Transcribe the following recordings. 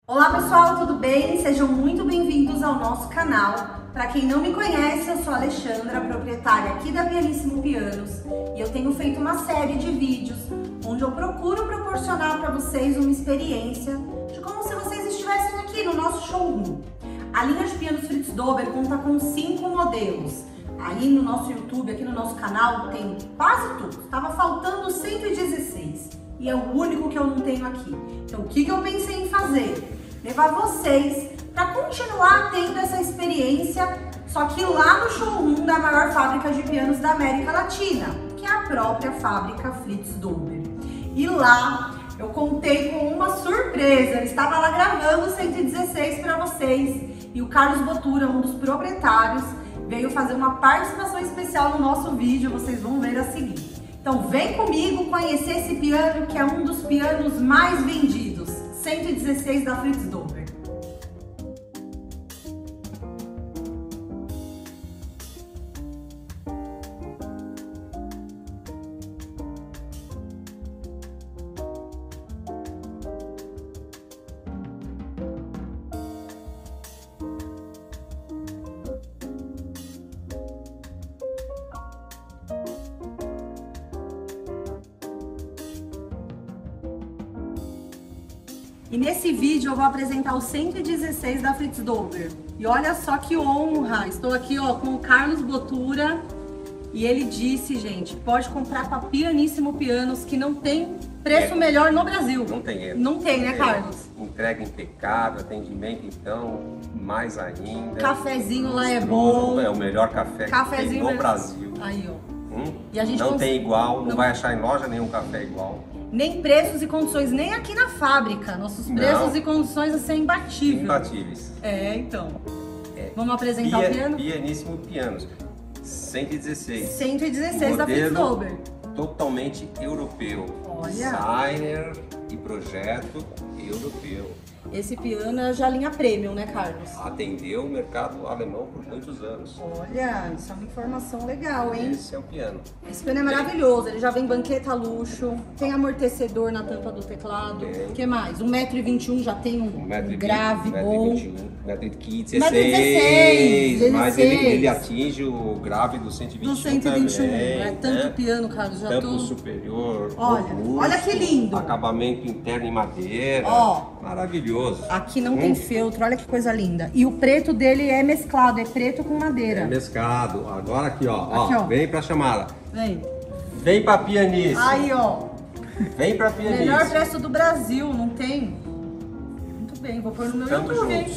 Olá pessoal, tudo bem? Sejam muito bem-vindos ao nosso canal. Para quem não me conhece, eu sou a Alexandra, proprietária aqui da Pianissimo Pianos, e eu tenho feito uma série de vídeos onde eu procuro proporcionar para vocês uma experiência de como se vocês estivessem aqui no nosso showroom. A linha de pianos Fritz Dober conta com 5 modelos. Aí no nosso YouTube, aqui no nosso canal, tem quase tudo. Estava faltando 116 e é o único que eu não tenho aqui. Então o que eu pensei em fazer? Levar vocês para continuar tendo essa experiência, só que lá no showroom da maior fábrica de pianos da América Latina, que é a própria fábrica Fritz Dober. E lá eu contei com uma surpresa, eu estava lá gravando o 116 para vocês e o Carlos Botura, um dos proprietários, veio fazer uma participação especial no nosso vídeo, vocês vão ver a seguir. Então vem comigo conhecer esse piano que é um dos pianos mais vendidos, 116 da Fritz Dober. E nesse vídeo eu vou apresentar o 116 da Fritz Dober. E olha só que honra! Estou aqui ó, com o Carlos Botura e ele disse, gente, pode comprar com a Pianissimo Pianos, que não tem preço melhor no Brasil. Não tem erro. Não tem, né, Carlos? Entrega impecável, atendimento então, mais ainda. Cafezinho lá é bom. É o melhor café que tem no Brasil. Aí, ó. E a gente não tem igual, não vai achar em loja nenhum café igual. Nem preços e condições, nem aqui na fábrica. Nossos preços e condições assim, é imbatível. Imbatíveis. É, então. Vamos apresentar o piano? Pianissimo Pianos, 116. 116 da Fritz Dober. Totalmente europeu. Olha. Designer e projeto europeu. Esse piano é já linha premium, né, Carlos? Atendeu o mercado alemão por muitos anos. Olha, isso é uma informação legal, hein? Esse é o piano. Esse piano é maravilhoso, ele já vem banqueta luxo, tem amortecedor na tampa do teclado. O que mais? 1,21 m já tem um grave bom. 1,15 m, 1,16 mas ele atinge o grave do 121 do 121, também, é tanto piano, Carlos, já tampo superior, olha que lindo. Acabamento interno em madeira, maravilhoso. Aqui não tem feltro, olha que coisa linda. E o preto dele é mesclado, é preto com madeira. É mesclado. Agora aqui, ó, vem pra chamada. Vem pra Pianissimo. Aí, ó. Vem pra Pianissimo. Melhor preço do Brasil, não tem? Muito bem, vou pôr no meu YouTube, hein?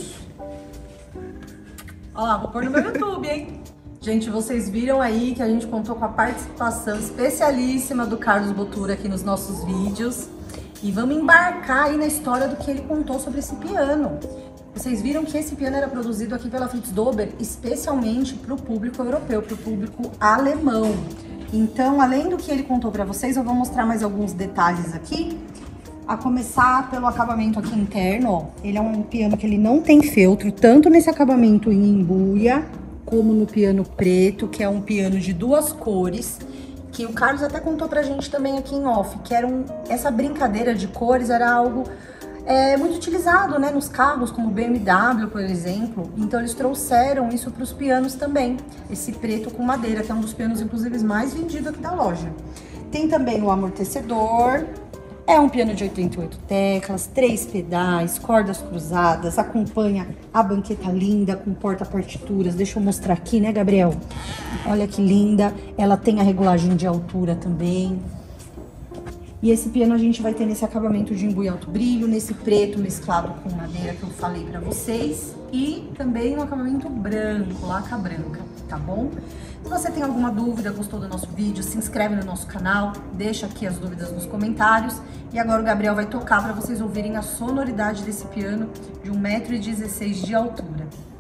Ó lá, vou pôr no meu YouTube, hein? Gente, vocês viram aí que a gente contou com a participação especialíssima do Carlos Botura aqui nos nossos vídeos. E vamos embarcar aí na história do que ele contou sobre esse piano. Vocês viram que esse piano era produzido aqui pela Fritz Dober especialmente para o público europeu, para o público alemão. Então, além do que ele contou para vocês, eu vou mostrar mais alguns detalhes aqui. A começar pelo acabamento aqui interno, ó. Ele é um piano que ele não tem feltro, tanto nesse acabamento em embuia, como no piano preto, que é um piano de 2 cores. Que o Carlos até contou pra gente também aqui em off, que era essa brincadeira de cores era algo muito utilizado, né, nos carros, como o BMW, por exemplo. Então eles trouxeram isso para os pianos também, esse preto com madeira, que é um dos pianos, inclusive, mais vendidos aqui da loja. Tem também o amortecedor, é um piano de 88 teclas, 3 pedais, cordas cruzadas, acompanha a banqueta linda com porta-partituras. Deixa eu mostrar aqui, né, Gabriel? Olha que linda. Ela tem a regulagem de altura também. E esse piano a gente vai ter nesse acabamento de embuia alto brilho, nesse preto mesclado com madeira que eu falei pra vocês. E também no acabamento branco, laca branca, tá bom? Se você tem alguma dúvida, gostou do nosso vídeo, se inscreve no nosso canal, deixa aqui as dúvidas nos comentários. E agora o Gabriel vai tocar para vocês ouvirem a sonoridade desse piano de 1,16 m de altura.